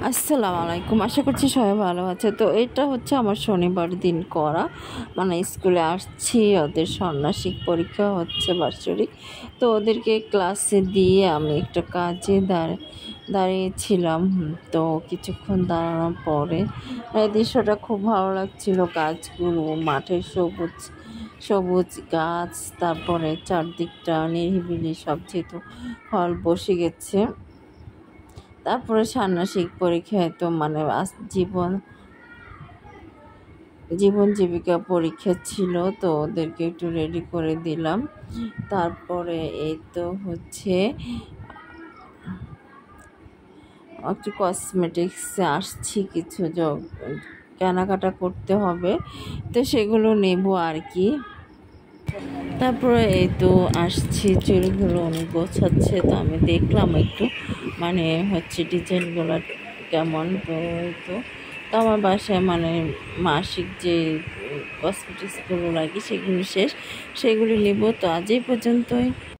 আসসালামু আলাইকুম। আশা করছি সবাই ভালো আছে। তো এটা হচ্ছে আমার শনিবার দিন করা, মানে স্কুলে আসছি, ওদের ষান্মাসিক পরীক্ষা হচ্ছে বাৎসরিক। তো ওদেরকে ক্লাসে দিয়ে আমি একটা কাজে দাঁড়িয়েছিলাম। তো কিছুক্ষণ দাঁড়ানোর পরে দৃশ্যটা খুব ভালো লাগছিল। গাছগুলো, মাঠের সবুজ সবুজ গাছ, তারপরে চারদিকটা নিরিবিলি, সব যেহেতু হল বসে গেছে। তারপরে ষান্মাসিক পরীক্ষায় তো মানে জীবন জীবিকা পরীক্ষা ছিল, তো ওদেরকে একটু রেডি করে দিলাম। তারপরে এই তো হচ্ছে একটু কসমেটিক্সে আসছি, কিছু কেনাকাটা করতে হবে, তো সেগুলো নেব আর কি। তারপরে এই তো আসছি, চুলগুলো উনি গোছাচ্ছে, তো আমি দেখলাম একটু মানে হচ্ছে ডিজাইনগুলো কেমন। তো এই তো আমার বাসায় মানে মাসিক যে কসমেটিক্সগুলো লাগে সেগুলো শেষ, সেগুলি নেব। তো আজ এই পর্যন্তই।